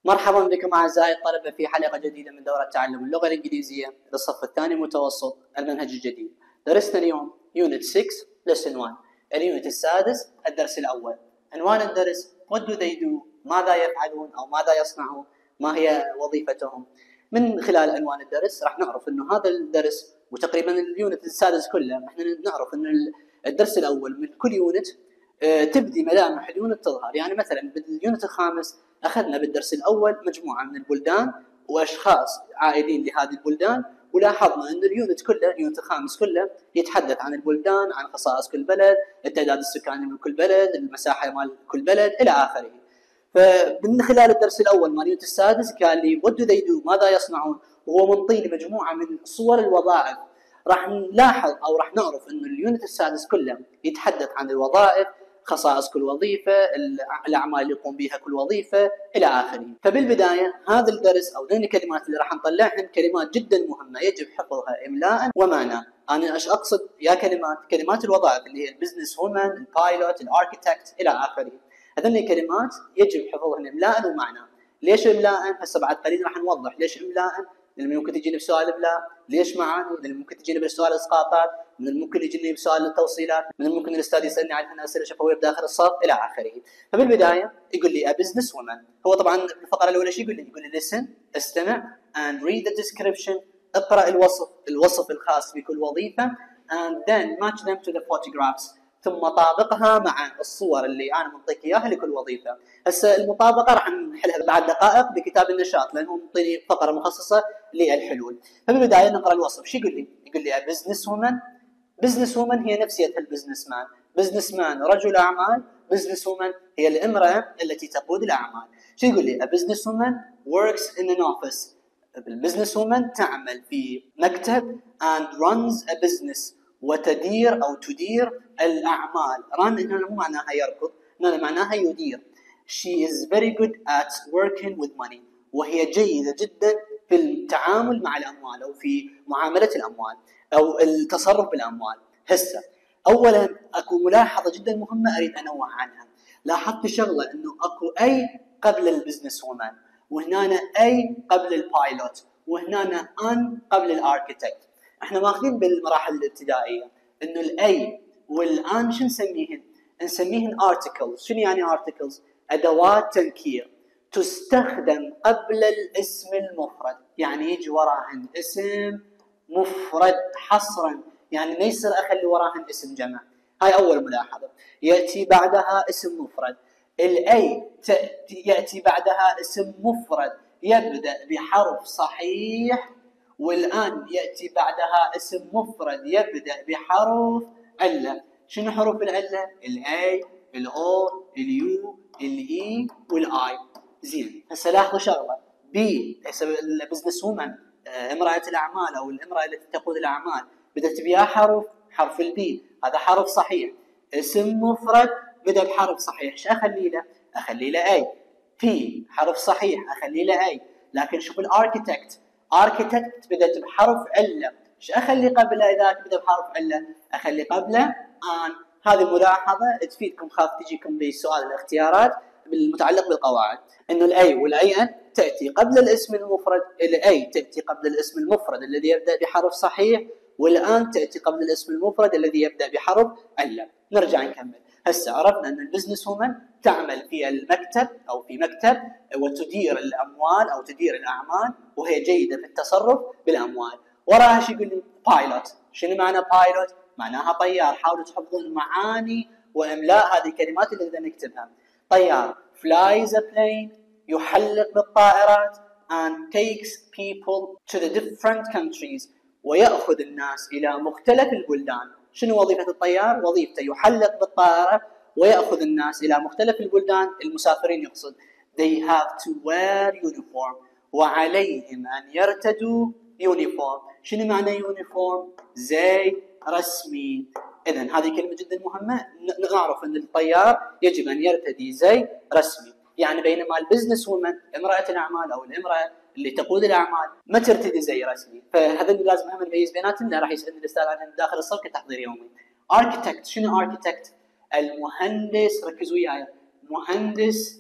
مرحبا بكم أعزائي الطلبة في حلقة جديدة من دورة تعلم اللغة الإنجليزية للصف الثاني متوسط المنهج الجديد. درسنا اليوم Unit 6 Lesson 1 اليونت السادس الدرس الأول. عنوان الدرس What do they do؟ ماذا يفعلون أو ماذا يصنعون؟ ما هي وظيفتهم؟ من خلال عنوان الدرس راح نعرف إنه هذا الدرس وتقريبا اليونت السادس كله احنا نعرف إن الدرس الأول من كل يونت تبدي ملامح اليونت تظهر. يعني مثلا باليونت الخامس أخذنا بالدرس الأول مجموعة من البلدان وأشخاص عائدين لهذه البلدان، ولاحظنا أن اليونت كله اليونت الخامس كله يتحدث عن البلدان، عن خصائص كل بلد، التعداد السكاني من كل بلد، المساحة مال كل بلد إلى آخره. فمن خلال الدرس الأول مال اليونت السادس قال لي what do they do؟ ماذا يصنعون؟ وهو منطي مجموعة من صور الوظائف. راح نلاحظ أو راح نعرف أن اليونت السادس كله يتحدث عن الوظائف، خصائص كل وظيفة، الأعمال اللي يقوم بها كل وظيفة إلى آخره. فبالبداية هذا الدرس أو ذين الكلمات اللي راح نطلعهن كلمات جدا مهمة يجب حفظها إملاء ومعنى. أنا إيش أقصد يا كلمات الوظائف اللي هي البزنس وومن، البايلوت، الاركيتكت إلى آخره. هذين الكلمات يجب حفظهن إملاء ومعنى. ليش إملاء؟ هسه بعد قليل راح نوضح ليش إملاء، لأن ممكن تجيني بسؤال إملاء. ليش معاني؟ لأن ممكن تجيني بسؤال إسقاطات، من الممكن يجيني بسؤال التوصيلات، من الممكن الأستاذ يسألني عنها أسئلة شفوية بداخل الصف إلى آخره. فبالبداية يقول لي a business woman. هو طبعا الفقرة الأولى شو يقول لي listen استمع and read the description اقرأ الوصف الخاص بكل وظيفة and then match them to the photographs ثم طابقها مع الصور اللي أنا منطيك إياها لكل وظيفة. هسه المطابقة راح نحلها بعد دقائق بكتاب النشاط لأنه منطيني فقرة مخصصة للحلول. فبالبداية نقرأ الوصف. شو يقول لي؟ يقول لي business woman. business woman هي نفسية البزنس مان. business man رجل أعمال، business woman هي الامرأة التي تقود الأعمال. شو يقول لي؟ a business woman works in an office. البزنس woman تعمل في مكتب and runs a business وتدير أو تدير الأعمال. run هنا مو معناها يركض، هنا معناها يدير. she is very good at working with money. وهي جيدة جدا في التعامل مع الأموال أو في معاملة الأموال أو التصرف بالأموال. هسه أولا أكو ملاحظة جدا مهمة أريد أنوه عنها. لاحظت شغلة أنه أكو أي قبل البزنس وومن، وهنا أي قبل البايلوت، وهنا أن قبل الاركيتكت. احنا ماخذين بالمراحل الابتدائية انه الاي والان شو نسميهن articles. شنو يعني articles؟ ادوات تنكير تستخدم قبل الاسم المفرد، يعني يجي وراهن اسم مفرد حصرا، يعني ما يصير اخلي وراهن اسم جمع. هاي اول ملاحظة. ياتي بعدها اسم مفرد. الاي ياتي بعدها اسم مفرد يبدأ بحرف صحيح، والآن يأتي بعدها اسم مفرد يبدأ بحرف علة. شنو حروف العلة؟ الأي، الأو، اليو، الإي والآي. زين، هسه لاحظوا شغلة. بي البزنس وومن امرأة الأعمال أو الامرأة التي تقود الأعمال بدأت بها حرف البي، هذا حرف صحيح. اسم مفرد بدأ بحرف صحيح، ايش أخلي له؟ أخلي له أي. في حرف صحيح أخلي له أي. لكن شوف الاركيتكت بدأت بحرف علة، ايش أخلي قبله إذا بدأ بحرف علة؟ أخلي قبله آن. هذه ملاحظة تفيدكم، خاف تجيكم بسؤال الاختيارات المتعلق بالقواعد، إنه الأي والأي أن تأتي قبل الاسم المفرد. الأي تأتي قبل الاسم المفرد الذي يبدأ بحرف صحيح، والآن تأتي قبل الاسم المفرد الذي يبدأ بحرف علة. نرجع نكمل. هسه عرفنا أن البزنس وومن تعمل في المكتب أو في مكتب وتدير الأموال أو تدير الأعمال، وهي جيدة في التصرف بالأموال. وراها شو يقول لي؟ بايلوت. شنو معنى بايلوت؟ معناها طيار. حاولوا تحفظون معاني وإملاء هذه الكلمات اللي بدنا نكتبها. طيار flies a plane يحلق بالطائرات and takes people to the different countries ويأخذ الناس إلى مختلف البلدان. شنو وظيفة الطيار؟ وظيفته يحلق بالطائرة ويأخذ الناس إلى مختلف البلدان، المسافرين يقصد. They have to wear uniform وعليهم أن يرتدوا uniform. شنو معنى uniform؟ زي رسمي. إذن هذه كلمة جدا مهمة. نعرف أن الطيار يجب أن يرتدي زي رسمي. يعني بينما البزنس وومن امرأة الأعمال أو الامرأة اللي تقود الأعمال ما ترتدي زي رسمي. فهذا اللي لازم هم نميز بيناتهم. راح يسألني الأستاذ عنهم داخل الصف كتحضير يومي. architect. شنو architect؟ المهندس. ركزوا وياي. مهندس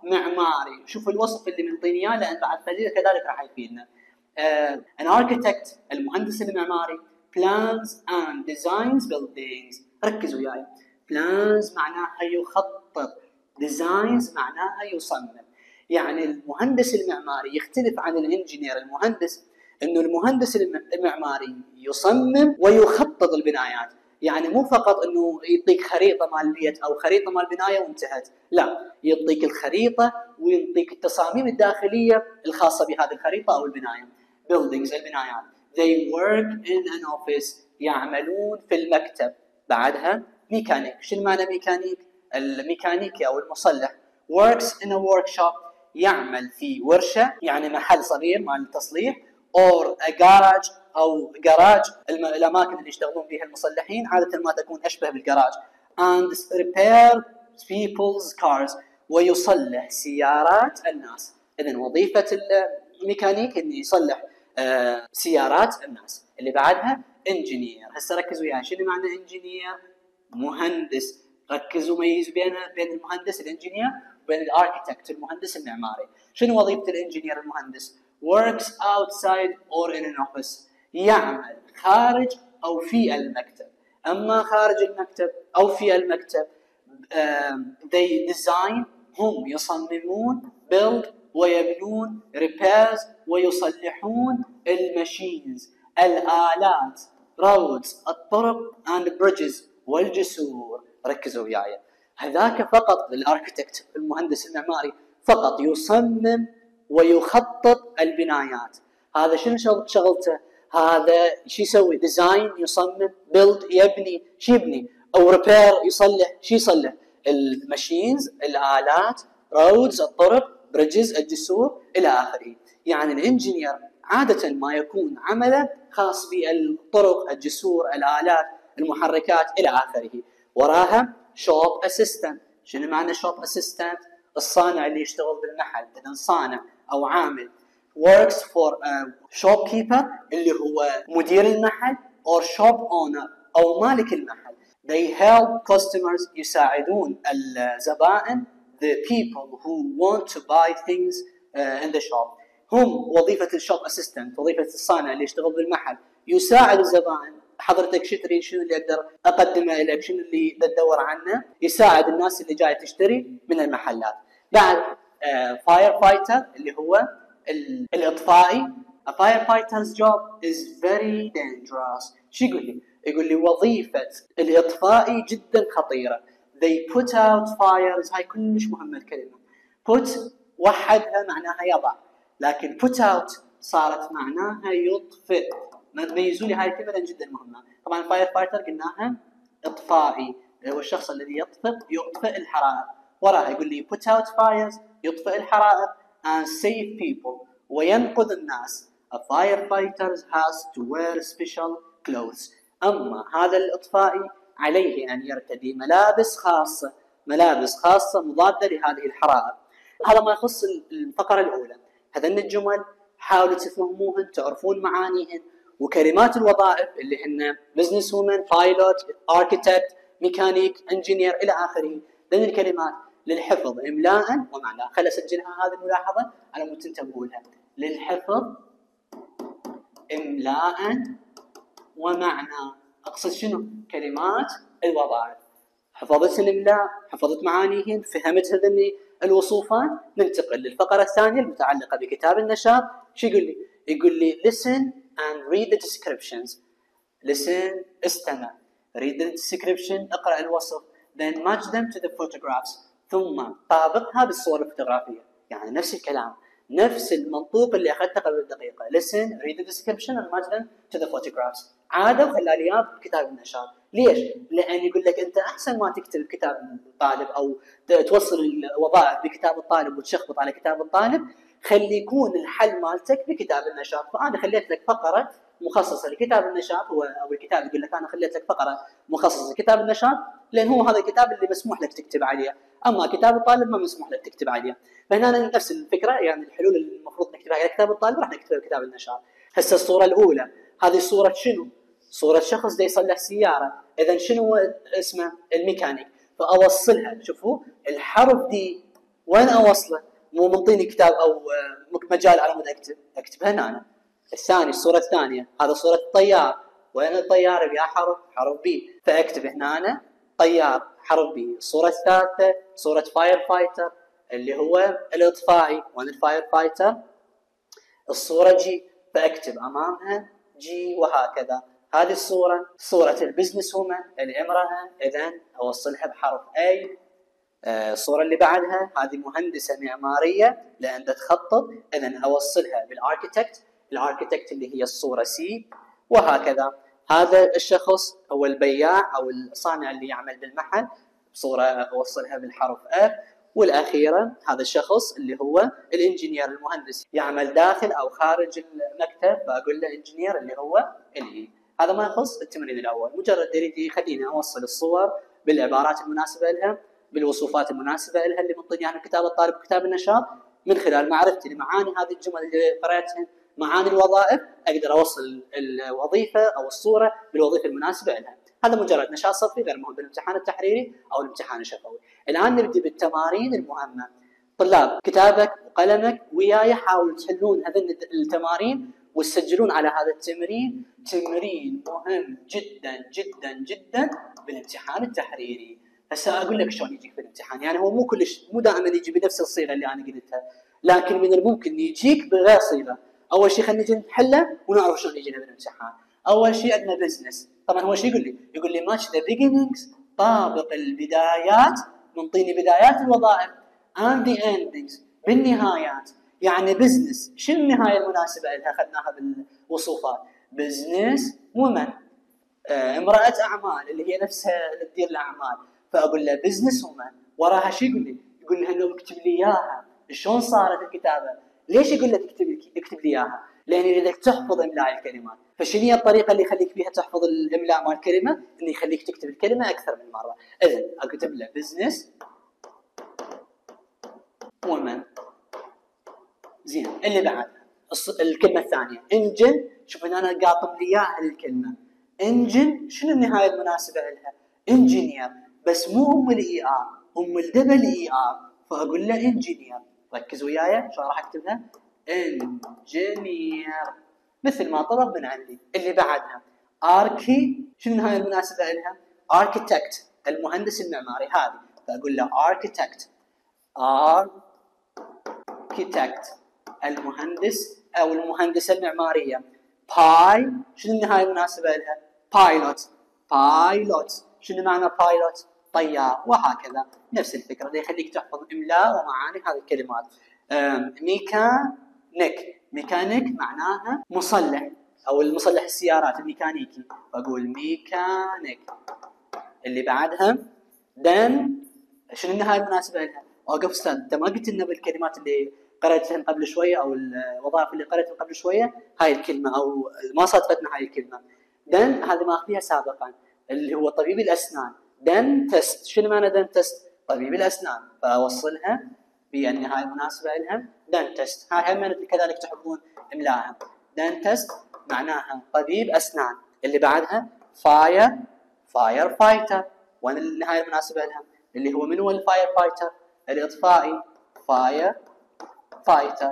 معماري. شوف الوصف اللي منطيني اياه لان بعد قليل كذلك راح يفيدنا. an architect المهندس المعماري plans and designs buildings. ركزوا وياي. plans معناها يخطط، designs معناها يصمم. يعني المهندس المعماري يختلف عن الانجينير المهندس، انه المهندس المعماري يصمم ويخطط البنايات. يعني مو فقط انه يعطيك خريطه مال البيت او خريطه مال البنايه وانتهت، لا، يعطيك الخريطه ويعطيك التصاميم الداخليه الخاصه بهذه الخريطه او البنايه. buildings البنايات. they work in an office يعملون في المكتب. بعدها ميكانيك. شنو معنى ميكانيك؟ الميكانيكي او المصلح works in a workshop يعمل في ورشه، يعني محل صغير مال التصليح، or a garage أو جراج، الأماكن اللي يشتغلون فيها المصلحين عادة ما تكون أشبه بالجراج. and repair people's cars ويصلح سيارات الناس. إذن وظيفة الميكانيك إنه يصلح سيارات الناس. اللي بعدها engineer. هسه ركزوا وياي، شنو معنى engineer؟ مهندس. ركزوا ميزوا بين المهندس الانجينير وبين الاركيتكت المهندس المعماري. شنو وظيفة الانجينير المهندس؟ works outside or in an office يعمل خارج أو في المكتب. أما خارج المكتب أو في المكتب they design هم يصممون، build ويبنون، repairs ويصلحون الماشينز الآلات، roads الطرق and bridges والجسور. ركزوا وياي، هذاك فقط الاركيتكت المهندس المعماري فقط يصمم ويخطط البنايات. هذا شنو شغلته؟ هذا شو يسوي؟ ديزاين يصمم، بيلد يبني، شو يبني؟ او ريبير يصلح، شو يصلح؟ الماشينز الآلات، رودز الطرق، بريدجز الجسور الى اخره. يعني الانجينير عادة ما يكون عمله خاص بالطرق، الجسور، الآلات، المحركات الى اخره. وراها شوب اسيستنت. شنو معنى شوب اسيستنت؟ الصانع اللي يشتغل بالمحل. اذا صانع او عامل works for a shopkeeper اللي هو مدير المحل or shop owner او مالك المحل. they help customers يساعدون الزبائن the people who want to buy things in the shop. هم وظيفة الشوب اسيستنت، وظيفة الصانع اللي يشتغل بالمحل يساعد الزبائن. حضرتك شتري، شنو اللي اقدر اقدمه لك، شنو اللي تدور عنه، يساعد الناس اللي جايه تشتري من المحلات. بعد فاير فايتر اللي هو الاطفائي. A firefighter's job is very dangerous. شو يقول لي؟ يقول لي وظيفة الاطفائي جدا خطيرة. They put out fires. هاي كلش مهمة الكلمة. put وحدها معناها يضع، لكن put out صارت معناها يطفئ. ميزوا لي هاي الكلمة لأن جدا مهمة. طبعا فاير فايتر قلناها اطفائي، هو الشخص الذي يطفئ الحرائق. وراها يقول لي put out fires يطفئ الحرائق and save people وينقذ الناس. A firefighter has to wear special clothes. أما هذا الإطفائي عليه أن يرتدي ملابس خاصة مضادة لهذه الحرائق. هذا ما يخص الفقرة الأولى. هذين الجمل حاولوا تفهموهن، تعرفون معانيهن، وكلمات الوظائف اللي هن business woman, pilot, architect, ميكانيك، انجينير الى اخره. ذن الكلمات للحفظ املاء ومعنى. خل اسجلها هذه الملاحظه على مود تنتبهوا لها. للحفظ املاء ومعنى. اقصد شنو؟ كلمات الوظائف. حفظت الاملاء، حفظت معانيهن، فهمت هذني الوصوفات. ننتقل للفقره الثانيه المتعلقه بكتاب النشاط. شو يقول لي؟ يقول لي listen and read the descriptions. listen استمع، read the description اقرأ الوصف، then match them to the photographs ثم طابقها بالصور الفوتوغرافية. يعني نفس الكلام، نفس المنطوق اللي أخذته قبل دقيقة. listen, read the description and match them to the photographs. عادة وخلال لي بكتاب النشاط. ليش؟ لأن يقول لك أنت أحسن ما تكتب كتاب الطالب أو توصل الوظائف بكتاب الطالب وتشخبط على كتاب الطالب، خلي يكون الحل مالتك بكتاب النشاط. فأنا خليت لك فقرة مخصصة لكتاب النشاط، أو الكتاب يقول لك أنا خليت لك فقرة مخصصة لكتاب النشاط لأن هو هذا الكتاب اللي مسموح لك تكتب عليه، أما كتاب الطالب ما مسموح لك تكتب عليه. فهنا نفس الفكرة، يعني الحلول اللي المفروض نكتبها على كتاب الطالب راح نكتبها بكتاب النشاط. هسه الصورة الأولى هذه صورة شنو؟ صورة شخص دا يصلح سيارة. إذا شنو اسمه؟ الميكانيك. فأوصلها، شوفوا الحرف دي وين اوصله؟ مو منطيني كتاب او مجال على مود اكتبها هنا. الثاني الصوره الثانيه هذا صوره الطيار، وين الطيار؟ بيا حرف بي، فاكتب هنا أنا طيار حرف بي. الصوره الثالثه صوره فاير فايتر اللي هو الاطفائي، وين الفاير فايتر؟ الصوره جي، فاكتب امامها جي، وهكذا. هذه الصوره صوره البزنس وومن الامراه، اذا اوصلها بحرف اي. الصورة اللي بعدها هذه مهندسة معمارية لأن تخطط، إذن أوصلها بالاركيتكت، الاركيتكت اللي هي الصورة سي، وهكذا. هذا الشخص هو البياع أو الصانع اللي يعمل بالمحل، صورة أوصلها بالحرف اف. والأخيرة هذا الشخص اللي هو الانجينير المهندس يعمل داخل أو خارج المكتب، فأقول له انجينير اللي هو الإي. هذا ما يخص التمرين الأول، مجرد يريد يخليني أوصل الصور بالعبارات المناسبة لها، بالوصوفات المناسبه لها اللي منطيني عن كتاب الطالب وكتاب النشاط، من خلال معرفتي لمعاني هذه الجمل اللي قرأتها، معاني الوظائف، اقدر اوصل الوظيفه او الصوره بالوظيفه المناسبه لها. هذا مجرد نشاط صفي غير مهم بالامتحان التحريري او الامتحان الشفوي. الان نبدا بالتمارين المهمه. طلاب كتابك وقلمك وياي، حاولوا تحلون هذه التمارين وتسجلون على هذا التمرين. تمرين مهم جدا جدا جدا بالامتحان التحريري. هسه اقول لك شلون يجيك في الامتحان، يعني هو مو دائما يجي بنفس الصيغه اللي انا قلتها، لكن من الممكن يجيك بغير صيغه. اول شيء خلينا نجي نحله ونعرف شلون يجينا بالامتحان. اول شيء عندنا بزنس، طبعا هو شو يقول لي ماتش ذا بيجينينجز، طابق البدايات، منطيني بدايات الوظائف، and the endings بالنهايات. يعني بزنس، شنو النهايه المناسبه لها؟ اخذناها بالوصوفات، بزنس وومن، امراه اعمال اللي هي نفسها اللي تدير الاعمال، فاقول له بزنس وومن. وراها شو يقول لي؟ يقول لي انه اكتب لي اياها. شلون صارت الكتابه؟ ليش يقول لك اكتب لي اياها؟ لان يريدك تحفظ املاء الكلمات. فشنو هي الطريقه اللي يخليك فيها تحفظ الاملاء مال الكلمه؟ انه يخليك تكتب الكلمه اكثر من مره. اذا اكتب له بزنس وومن. زين، اللي بعد الكلمه الثانيه انجن. شوف هنا انا قاطم لي اياها الكلمه انجن، شنو النهايه المناسبه لها؟ انجينير، بس مو ام الاي ار، ام الدبل اي ار، فاقول له انجينير. ركز وياي شو راح اكتبها؟ انجينير، مثل ما طلب من عندي. اللي بعدها اركي، شنو النهايه المناسبه لها؟ اركيتكت، المهندس المعماري، هذه فاقول له اركيتكت. اركيتكت المهندس او المهندسه المعماريه. باي، شنو النهايه المناسبه لها؟ بايلوت. بايلوت، شنو معنى بايلوت؟ طيار، وهكذا. نفس الفكره اللي يخليك تحفظ املاء ومعاني هذه الكلمات. ميكانيك، ميكانيك معناها مصلح او المصلح السيارات الميكانيكي، فاقول ميكانيك. اللي بعدها دن، شنو النهايه المناسبه لها؟ اوقف استاذ، انت ما قلت لنا بالكلمات اللي قرأتها قبل شويه او الوظائف اللي قرأتها قبل شويه هاي الكلمه او ما صادفتنا هاي الكلمه. دن هذه ماخذيها سابقا اللي هو طبيب الاسنان. دنتست، شنو معنى دنتست؟ طبيب الاسنان، فاوصلها بالنهايه المناسبه لها دنتست. هاي هم كذلك تحبون املاها. دنتست معناها طبيب اسنان. اللي بعدها فاير، فاير فايتر، وين النهايه المناسبه لها؟ اللي هو من هو الفاير فايتر؟ الاطفائي، فاير فايتر.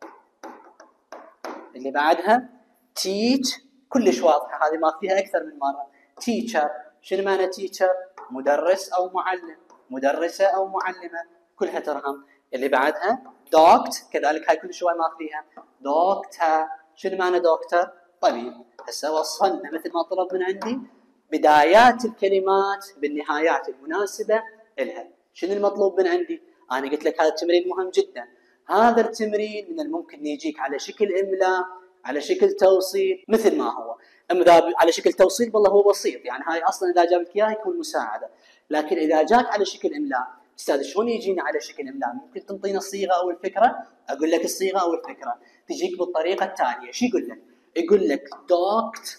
اللي بعدها تيتش، كلش واضحه هذه، ما فيها اكثر من مره. تيتشر، شنو معنى تيتشر؟ مدرس او معلم، مدرسه او معلمه، كلها ترهم. اللي بعدها دوكت، كذلك هاي كل شوي ما فيها. دوكتر، شنو معنى دوكتر؟ طبيب. هسه وصلنا مثل ما طلب من عندي بدايات الكلمات بالنهايات المناسبه لها. شنو المطلوب من عندي؟ انا قلت لك هذا التمرين مهم جدا. هذا التمرين من الممكن يجيك على شكل املاء، على شكل توصيل، مثل ما هو. اذا على شكل توصيل والله هو بسيط، يعني هاي اصلا اذا جاب لك اياه يكون مساعده. لكن اذا جاك على شكل املاء، استاذ شلون يجينا على شكل املاء؟ ممكن تنطينا الصيغه او الفكره؟ اقول لك الصيغه او الفكره تجيك بالطريقه التاليه. شو يقول لك؟ يقول لك دوكت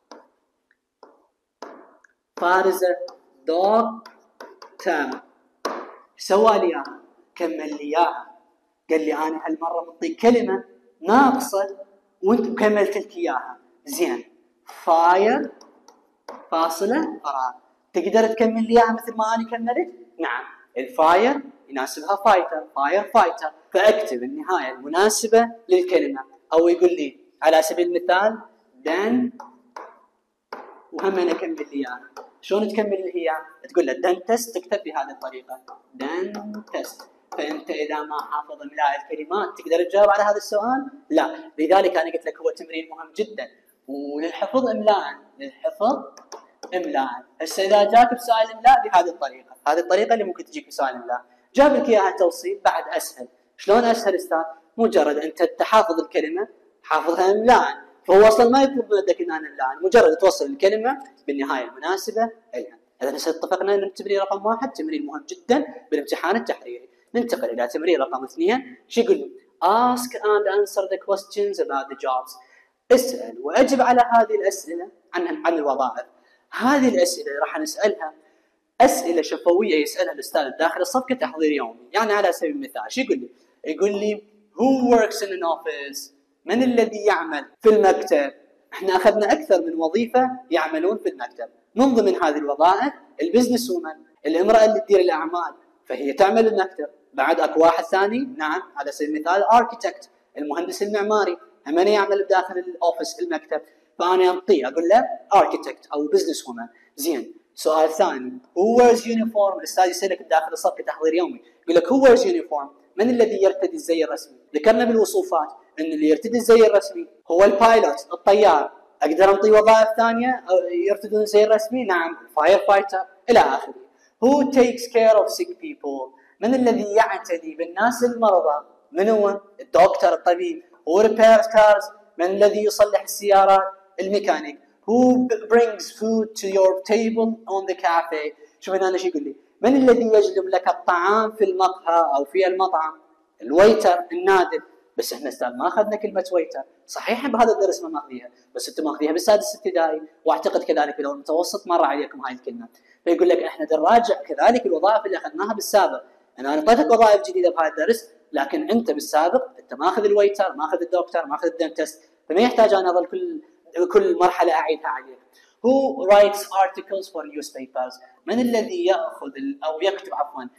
فارزه، دوكتر. سوى لي اياها، كمل لي اياها، قال لي انا هالمره منطيك كلمه ناقصه وانت كملت لك اياها. زين، فاير فاصله فراغ، تقدر تكمل لي اياها مثل ما انا كملت؟ نعم، الفاير يناسبها فايتر فاير فايتر، فاكتب النهايه المناسبه للكلمه. او يقول لي على سبيل المثال دن، وهم انا اكمل لي اياها. شلون تكمل لي اياها؟ تقول له دنتست، تكتب بهذه الطريقه دنتست. فانت اذا ما حافظ املاء الكلمات تقدر تجاوب على هذا السؤال؟ لا. لذلك انا قلت لك هو تمرين مهم جدا وللحفظ املاء، للحفظ املاء. هسه اذا جاك بسؤال املاء بهذه الطريقه، هذه الطريقه اللي ممكن تجيك بسؤال املاء، جاب لك اياها توصيل بعد اسهل. شلون اسهل استاذ؟ مجرد انت تحافظ الكلمه حافظها املاء، فهو اصلا ما يطلب منك ان املاء، مجرد توصل الكلمه بالنهايه المناسبه لها. اذا هسه اتفقنا ان التمرين رقم 1 تمرين مهم جدا بالامتحان التحريري. ننتقل الى تمرين رقم 2. شو يقول لي؟ ask and answer the questions about the jobs. اسال واجب على هذه الاسئله عن الوظائف. هذه الاسئله راح نسالها اسئله شفويه يسالها الاستاذ داخل الصف كتحضير يومي. يعني على سبيل المثال شو يقول لي؟ يقول لي who works in an office؟ من الذي يعمل في المكتب؟ احنا اخذنا اكثر من وظيفه يعملون في المكتب، من ضمن هذه الوظائف البزنس وومن، الامراه اللي تدير الاعمال فهي تعمل المكتب. بعد اكو واحد ثاني، نعم على سبيل المثال اركيتكت، المهندس المعماري، هم يعمل بداخل الاوفيس المكتب، فانا انطيه اقول له اركيتكت او بزنس وومن. زين، سؤال ثاني who wears uniform؟ الاستاذ يسالك داخل الصف كتحضير يومي، يقول لك who wears uniform؟ من الذي يرتدي الزي الرسمي؟ ذكرنا بالوصوفات ان اللي يرتدي الزي الرسمي هو البايلوت الطيار. اقدر انطي وظائف ثانيه يرتدون الزي الرسمي؟ نعم، فاير فايتر الى اخره. who takes care of sick people؟ من الذي يعتني بالناس المرضى؟ من هو؟ الدكتور الطبيب. who repairs cars؟ من الذي يصلح السيارات؟ الميكانيك. who brings food to your table on the cafe؟ شوف هنا شو يقول لي؟ من الذي يجلب لك الطعام في المقهى او في المطعم؟ الويتر النادل. بس احنا استاذ ما اخذنا كلمه ويتر، صحيح بهذا الدرس ما ماخذيها، بس انتم ماخذيها بالسادس ابتدائي، واعتقد كذلك لو المتوسط مر عليكم هاي الكلمه. فيقول لك احنا نراجع كذلك الوظائف اللي اخذناها بالسابق. انا اعطيتك وظائف جديده بهذا الدرس، لكن انت بالسابق انت ماخذ الويتر، ماخذ الدكتور، ماخذ الدنتست، فما يحتاج انا اظل كل مرحله اعيدها عليك. Who writes articles for newspapers؟ من الذي ياخذ او يكتب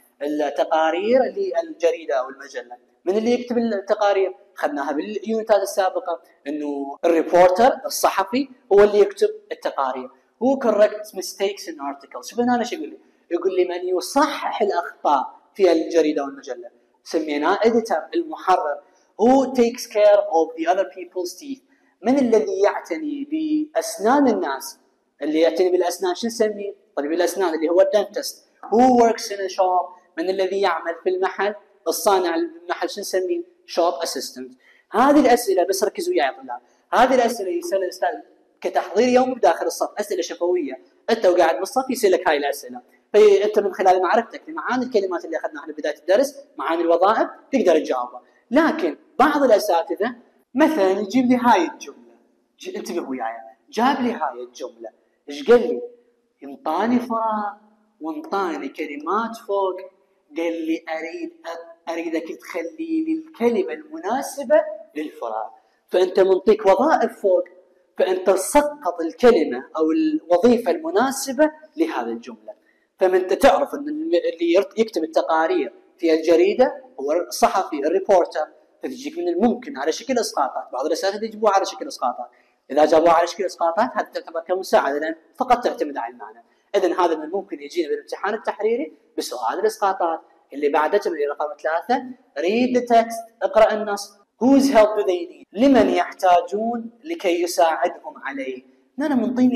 التقارير للجريده او المجله؟ من اللي يكتب التقارير؟ اخذناها باليونتات السابقه انه الريبورتر الصحفي هو اللي يكتب التقارير. Who corrects mistakes in articles؟ شوف هنا ايش يقول لي؟ يقول لي من يصحح الاخطاء في الجريده والمجله، سميناه editor المحرر. Who takes care of the other people's teeth؟ من الذي يعتني باسنان الناس؟ اللي يعتني بالاسنان شو نسميه؟ طبيب الاسنان اللي هو الدنتست. Who works in a shop؟ من الذي يعمل في المحل؟ الصانع المحل شو نسميه؟ شوب اسيستنت. هذه الاسئله بس ركزوا وياي يا طلاب، هذه الاسئله يسال الاستاذ كتحضير يومي بداخل الصف، اسئله شفويه، انت وقاعد بالصف يسالك هاي الاسئله، فانت من خلال معرفتك لمعاني الكلمات اللي اخذناها في بدايه الدرس، معاني الوظائف، تقدر تجاوبها. لكن بعض الاساتذه مثلا يجيب لي هاي الجمله، انتبه وياي، جاب لي هاي الجمله، ايش قال لي؟ انطاني فراغ وانطاني كلمات فوق، قال لي اريدك تخلي لي الكلمه المناسبه للفراغ. فانت منطيك وظائف فوق، فانت سقط الكلمه او الوظيفه المناسبه لهذه الجمله. فانت تعرف ان اللي يكتب التقارير في الجريده هو الصحفي الريبورتر، فتجيك من الممكن على شكل اسقاطات. بعض الاساتذه يجيبوها على شكل اسقاطات، اذا جابوها على شكل اسقاطات هذه تعتبر كمساعده لان فقط تعتمد على المعنى. اذا هذا من الممكن يجينا بالامتحان التحريري بسؤال الاسقاطات. اللي بعده تمرين رقم 3 read the text، اقرا النص. whose help do they need؟ لمن يحتاجون لكي يساعدهم عليه؟ هنا منطيني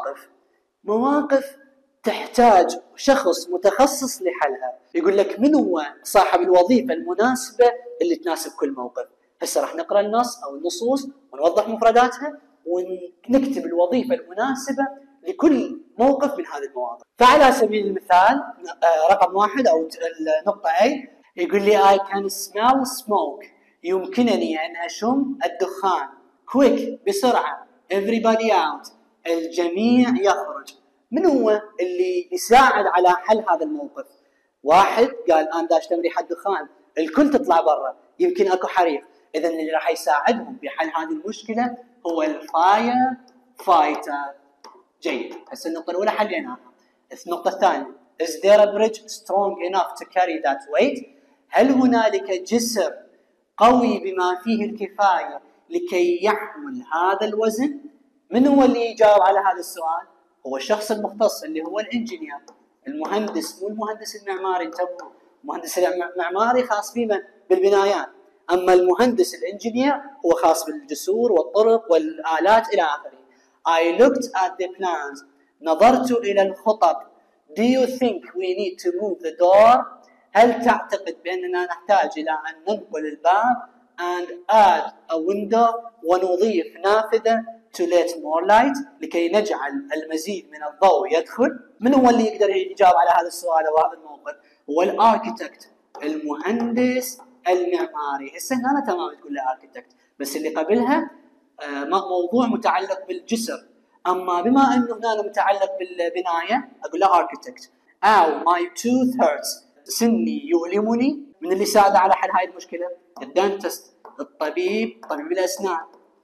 مواقف تحتاج شخص متخصص لحلها. يقول لك من هو صاحب الوظيفه المناسبه اللي تناسب كل موقف. هسه راح نقرا النص او النصوص ونوضح مفرداتها ونكتب الوظيفه المناسبه لكل موقف من هذه المواقف. فعلى سبيل المثال رقم 1 او النقطه A يقول لي I can smell smoke، يمكنني ان اشم الدخان. quick، بسرعه. everybody out، الجميع يخرج. من هو اللي يساعد على حل هذا الموقف؟ واحد قال انا داشتم ريحه دخان، الكل تطلع برا، يمكن اكو حريق. اذا اللي راح يساعدهم بحل هذه المشكله هو الفاير فايتر. جيد، هسه النقطه الاولى حليناها. النقطه الثانيه Is there a bridge strong enough to carry that weight? هل هنالك جسر قوي بما فيه الكفاية لكي يحمل هذا الوزن؟ من هو اللي يجاوب على هذا السؤال؟ هو الشخص المختص اللي هو الانجينير، المهندس، مو المهندس المعماري. انتبهوا، المهندس المعماري خاص فيه بالبنايات، اما المهندس الانجينير هو خاص بالجسور والطرق والآلات الى اخره. I looked at the plans. نظرت الى الخطط. Do you think we need to move the door? هل تعتقد بأننا نحتاج إلى أن ننقل الباب and add a window ونضيف نافذة to let more light لكي نجعل المزيد من الضوء يدخل؟ من هو اللي يقدر يجاوب على هذا السؤال أو هذا الموقف؟ هو الاركيتكت، المهندس المعماري. هسه هنا تمام تقول له architect، بس اللي قبلها موضوع متعلق بالجسر. أما بما أنه هنا متعلق بالبناية أقول له architect. my tooth hurts. سني يؤلمني. من اللي ساعد على حل هاي المشكلة؟ الدنتست، الطبيب، طبيب الأسنان.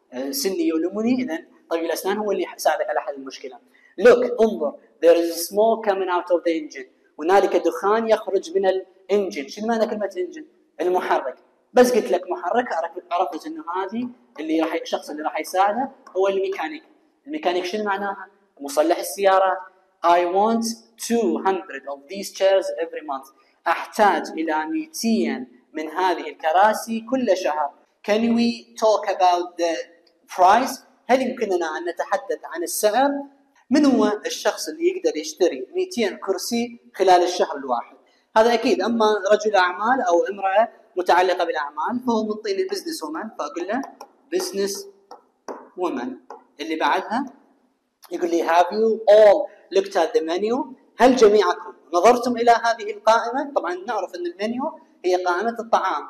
سني يؤلمني، إذن طبيب الأسنان هو اللي ساعدك على حل المشكلة. Look، انظر. There is smoke coming out of the engine. هنالك دخان يخرج من الانجن. شنو معنى كلمة انجن؟ المحرك. بس قلت لك محرك عرفت إنه هذه اللي الشخص اللي راح يساعده هو الميكانيك. الميكانيك شنو معناها؟ مصلح السيارات. I want 200 of these chairs every month. أحتاج إلى 200 من هذه الكراسي كل شهر. Can we talk about the price؟ هل يمكننا أن نتحدث عن السعر؟ من هو الشخص اللي يقدر يشتري 200 كرسي خلال الشهر الواحد؟ هذا أكيد أما رجل أعمال أو امرأة متعلقة بالأعمال فهو من طين البزنس وومن، فأقول له بزنس وومن. اللي بعدها يقول لي have you all looked at the menu؟ هل جميعكم نظرتم إلى هذه القائمة؟ طبعا نعرف أن المنيو هي قائمة الطعام.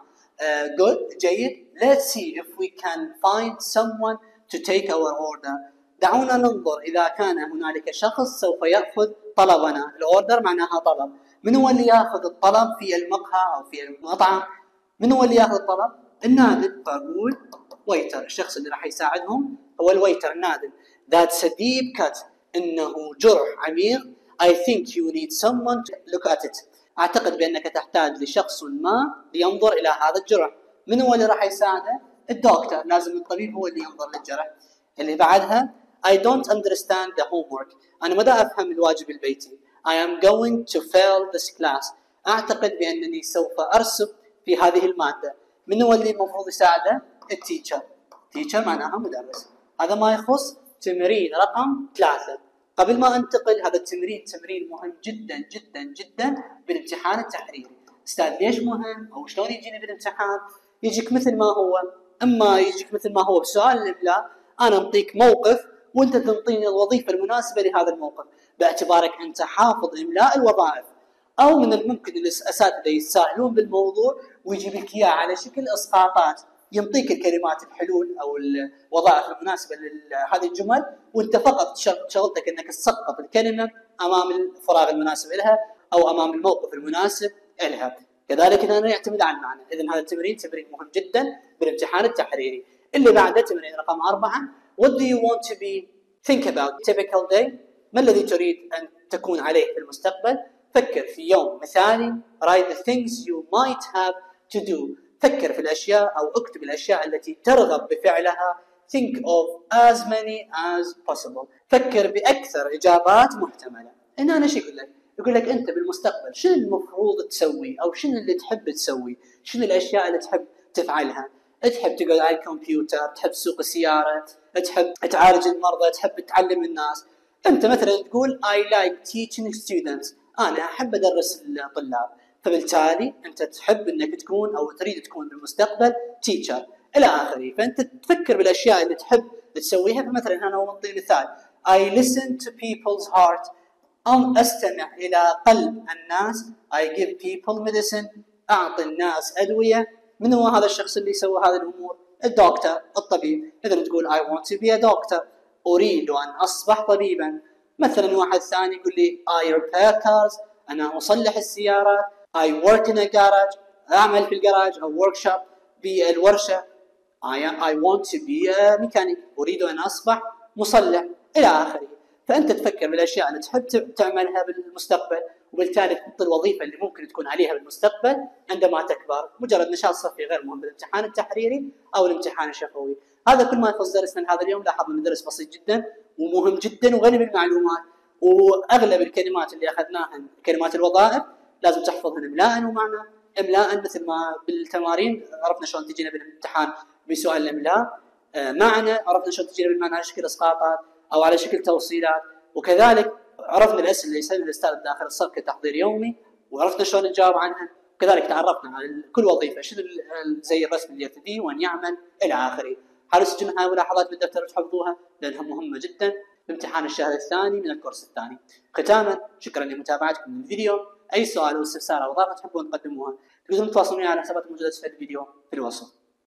good، جيد. Let's see if we can find someone to take our order. دعونا ننظر إذا كان هنالك شخص سوف يأخذ طلبنا. الأوردر معناها طلب. من هو اللي يأخذ الطلب في المقهى أو في المطعم؟ من هو اللي يأخذ الطلب؟ النادل. فأقول ويتر، الشخص اللي راح يساعدهم هو الويتر النادل. That's a deep cut. إنه جرح عميق. I think you need someone to look at it. أعتقد بأنك تحتاج لشخص ما لينظر إلى هذا الجرح. من هو اللي راح يساعده؟ الدكتور. لازم الطبيب هو اللي ينظر للجرح. اللي بعدها I don't understand the homework. أنا ما دا أفهم الواجب البيتي. I am going to fail this class. أعتقد بأنني سوف أرسب في هذه المادة. من هو اللي المفروض يساعده؟ التيتشر. تيتشر معناها مدرس. هذا ما يخص تمرين رقم 3. قبل ما انتقل، هذا التمرين تمرين مهم جدا جدا جدا بالامتحان التحريري. استاذ ليش مهم او شلون يجيني بالامتحان؟ يجيك مثل ما هو، اما يجيك مثل ما هو بسؤال الاملاء انا اعطيك موقف وانت تنطيني الوظيفه المناسبه لهذا الموقف باعتبارك انت حافظ املاء الوظائف. او من الممكن الاساتذه يتساهلون بالموضوع ويجيب لك اياه على شكل اسقاطات، ينطيك الكلمات الحلول او الوظائف المناسبه لهذه الجمل وانت فقط شغلتك انك تسقط الكلمه امام الفراغ المناسب لها او امام الموقف المناسب لها. كذلك هنا يعتمد على المعنى. اذا هذا التمرين تمرين مهم جدا بالامتحان التحريري. اللي بعده تمرين رقم 4. What do you want to be think about typical day؟ ما الذي تريد ان تكون عليه في المستقبل؟ فكر في يوم مثالي. Write the things you might have to do. فكر في الأشياء أو اكتب الأشياء التي ترغب بفعلها. Think of as many as possible. فكر بأكثر إجابات محتملة. هنا أنا شو يقول لك؟ يقول لك أنت بالمستقبل شنو المفروض تسوي أو شنو اللي تحب تسوي؟ شنو الأشياء اللي تحب تفعلها؟ تحب تقعد على الكمبيوتر، تحب تسوق السيارة، تحب تعالج المرضى، تحب تعلم الناس. أنت مثلا تقول I like teaching students. أنا أحب أدرس الطلاب. فبالتالي أنت تحب أنك تكون أو تريد تكون بالمستقبل teacher إلى آخره. فأنت تفكر بالأشياء اللي تحب تسويها. فمثلا أنا أعطي مثال I listen to people's heart. أستمع إلى قلب الناس. I give people medicine. أعطي الناس أدوية. من هو هذا الشخص اللي يسوي هذه الأمور؟ الدكتور، الطبيب. إذا تقول I want to be a doctor. أريد أن أصبح طبيبا. مثلا واحد ثاني يقول لي I repair cars. أنا أصلح السيارات. I work in a garage. أعمل في الجراج أو workshop بالورشة. I want to be a mechanic. أريد أن أصبح مصلح إلى آخره. فأنت تفكر بالأشياء اللي تحب تعملها بالمستقبل وبالتالي تحط الوظيفه اللي ممكن تكون عليها بالمستقبل عندما تكبر. مجرد نشاط صفي غير مهم بالامتحان التحريري او الامتحان الشفوي. هذا كل ما يخص درسنا هذا اليوم. لاحظ ان الدرس بسيط جدا ومهم جدا وغني بالمعلومات، واغلب الكلمات اللي اخذناها كلمات الوظائف لازم تحفظهن املاء ومعنى. املاء مثل ما بالتمارين عرفنا شلون تجينا بالامتحان بسؤال الاملاء، معنى عرفنا شلون تجينا بالمعنى على شكل اسقاطات او على شكل توصيلات، وكذلك عرفنا الاسئله اللي يسالنا الاستاذ داخل الصف كتحضير يومي وعرفنا شلون نجاوب عنها. كذلك تعرفنا على كل وظيفه شنو زي الرسم اللي يرتديه وان يعمل الى اخره. حاولوا تسجلون هاي ملاحظات بالدفتر وتحفظوها لانها مهمه جدا في امتحان الشهر الثاني من الكورس الثاني. ختاما شكرا لمتابعتكم للفيديو. اي سؤال او استفسار او اضافه تحبون تقدموها تقدرون تتواصلون معي على الحسابات الموجوده في الفيديو في الوصف.